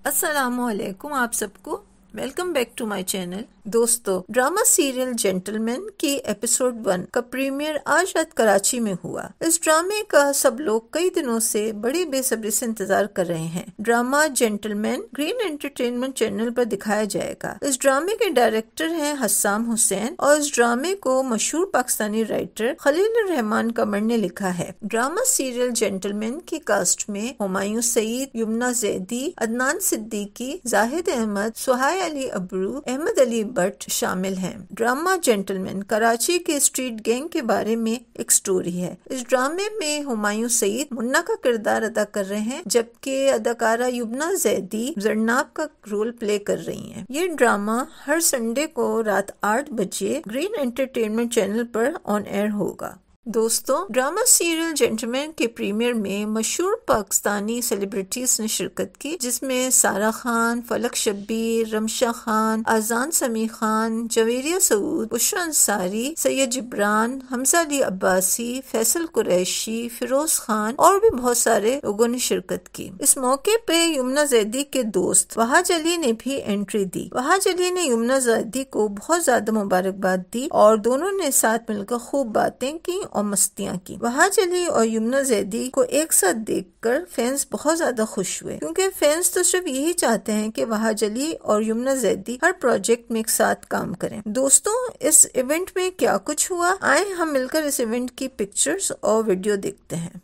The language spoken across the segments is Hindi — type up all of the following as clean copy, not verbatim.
अस्सलामुअलैकुम आप सबको। Welcome back to my channel. दोस्तों, ड्रामा सीरियल जेंटलमैन की एपिसोड 1 का प्रीमियर आज रात कराची में हुआ। इस ड्रामे का सब लोग कई दिनों से बड़ी बेसब्री से इंतजार कर रहे हैं। Drama gentleman green entertainment channel पर दिखाया जाएगा। इस ड्रामे के डायरेक्टर हैं हस्साम हुसैन और इस ड्रामे को मशहूर पाकिस्तानी राइटर खलील रहमान कमर ने लिखा है। ड्रामा सीरियल जेंटलमैन की कास्ट में हुमायूं सईद, यमुना जैदी, अदनान सिद्दीकी, जाहिद अहमद, सुहाय अली अबरू, अहमद अली बट शामिल हैं। ड्रामा जेंटलमैन कराची के स्ट्रीट गैंग के बारे में एक स्टोरी है। इस ड्रामे में हुमायूं सईद मुन्ना का किरदार अदा कर रहे हैं, जबकि अदाकारा युमना जैदी जरनाब का रोल प्ले कर रही हैं। ये ड्रामा हर संडे को रात 8 बजे ग्रीन एंटरटेनमेंट चैनल पर ऑन एयर होगा। दोस्तों, ड्रामा सीरियल जेंटलमैन के प्रीमियर में मशहूर पाकिस्तानी सेलिब्रिटीज ने शिरकत की, जिसमें सारा खान, फलक शब्बीर, रमशा खान, आजान समी खान, जवेरिया सऊद, बुशरा अंसारी, सैयद जिब्रान, हमजा अली अब्बासी, फैसल कुरैशी, फिरोज खान और भी बहुत सारे लोगों ने शिरकत की। इस मौके पे यमुना जैदी के दोस्त वहाज अली ने भी एंट्री दी। वहाज अली ने यमुना जैदी को बहुत ज्यादा मुबारकबाद दी और दोनों ने साथ मिलकर खूब बातें की और मस्तियां की। वहाज अली और यमुना जैदी को एक साथ देखकर फैंस बहुत ज्यादा खुश हुए, क्योंकि फैंस तो सिर्फ यही चाहते हैं कि वहाज अली और यमुना जैदी हर प्रोजेक्ट में एक साथ काम करें। दोस्तों, इस इवेंट में क्या कुछ हुआ, आए हम मिलकर इस इवेंट की पिक्चर्स और वीडियो देखते हैं।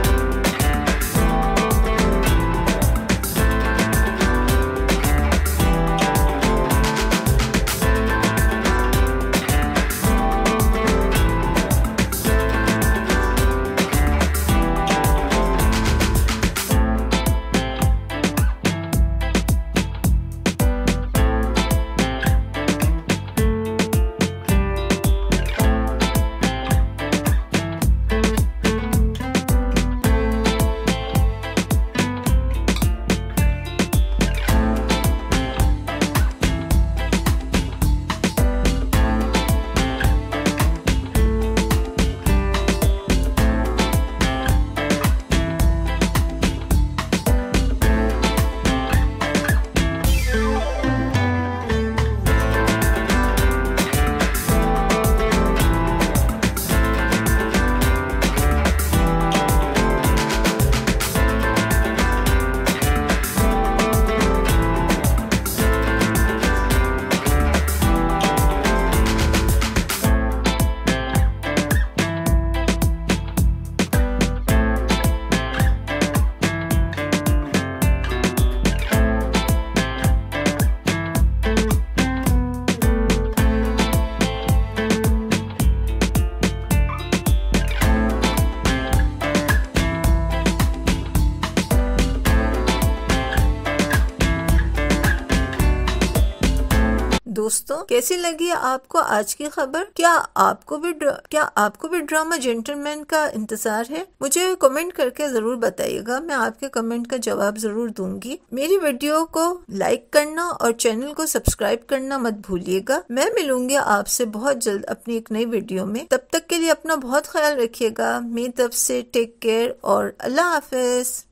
दोस्तों, कैसी लगी आपको आज की खबर? क्या आपको भी ड्रामा जेंटलमैन का इंतजार है? मुझे कमेंट करके जरूर बताइएगा, मैं आपके कमेंट का जवाब जरूर दूंगी। मेरी वीडियो को लाइक करना और चैनल को सब्सक्राइब करना मत भूलिएगा। मैं मिलूंगी आपसे बहुत जल्द अपनी एक नई वीडियो में। तब तक के लिए अपना बहुत ख्याल रखिएगा। मेरी तरफ से टेक केयर और अल्लाह हाफिज।